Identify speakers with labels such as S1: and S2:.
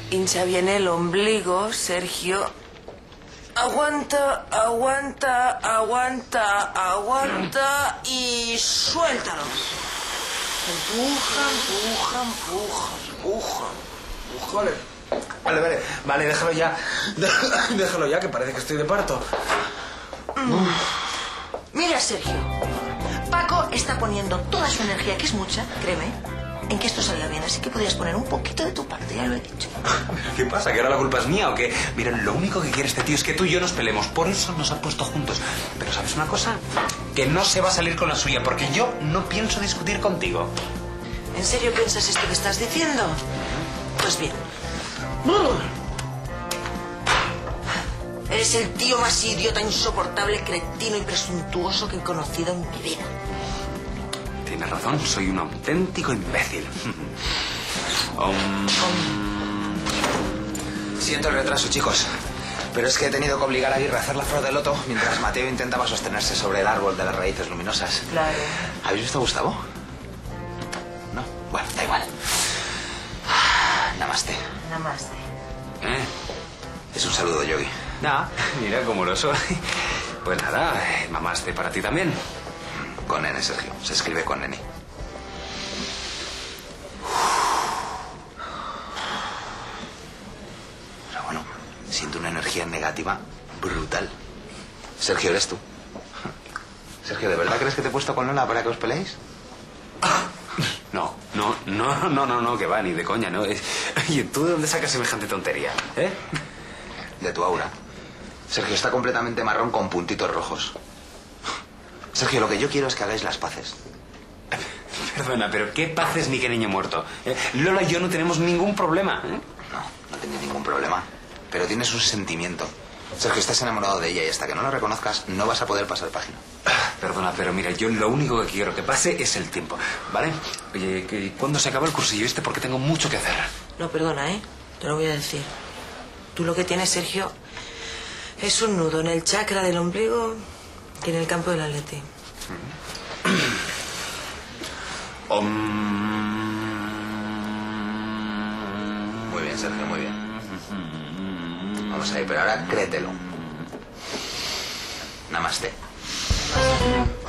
S1: Hincha bien el ombligo, Sergio. Aguanta, aguanta, aguanta, aguanta y suéltalo. Empuja, empuja, empuja, empuja.
S2: Vale, déjalo ya. Déjalo ya, que parece que estoy de parto.
S1: Mira, Sergio. Paco está poniendo toda su energía, que es mucha, créeme, en que esto salga bien. Así que podrías poner un poquito de tu parte, ya lo he dicho.
S2: ¿Qué pasa? ¿Que ahora la culpa es mía o qué? Mira, lo único que quiere este tío es que tú y yo nos peleemos. Por eso nos han puesto juntos. Pero ¿sabes una cosa? Que no se va a salir con la suya, porque yo no pienso discutir contigo.
S1: ¿En serio piensas esto que estás diciendo? Pues bien. Eres el tío más idiota, insoportable, cretino y presuntuoso que he conocido en mi vida.
S2: Tienes razón, soy un auténtico imbécil.
S3: Siento el retraso, chicos. Pero es que he tenido que obligar a Aguirre a hacer la flor de loto mientras Mateo intentaba sostenerse sobre el árbol de las raíces luminosas.
S1: Claro.
S3: ¿Habéis visto a Gustavo? No. Bueno, da igual. Namaste.
S1: Namaste.
S3: Es un saludo, Yogi.
S2: Mira cómo lo soy. Pues nada, mamaste para ti también.
S3: Con N, Sergio. Se escribe con N. Pero bueno, siento una energía negativa brutal. Sergio, ¿eres tú? Sergio, ¿de verdad crees que te he puesto con Lola para que os peleéis?
S2: No, que va, ni de coña, ¿no? Oye, ¿tú de dónde sacas semejante tontería?
S3: De tu aura. Sergio está completamente marrón con puntitos rojos. Sergio, lo que yo quiero es que hagáis las paces.
S2: Perdona, pero ¿qué paces ni qué niño muerto? Lola y yo no tenemos ningún problema.
S3: No tienes ningún problema. Pero tienes un sentimiento. Sergio, estás enamorado de ella y hasta que no la reconozcas no vas a poder pasar página.
S2: Perdona, pero mira, yo lo único que quiero que pase es el tiempo, ¿vale? Oye, ¿cuándo se acaba el cursillo este? Porque tengo mucho que hacer.
S1: No, perdona, te lo voy a decir. Tú lo que tienes, Sergio, es un nudo en el chakra del ombligo y en el campo del atleti.
S3: Muy bien, Sergio, muy bien. Vamos a ir, pero ahora créetelo. Namaste.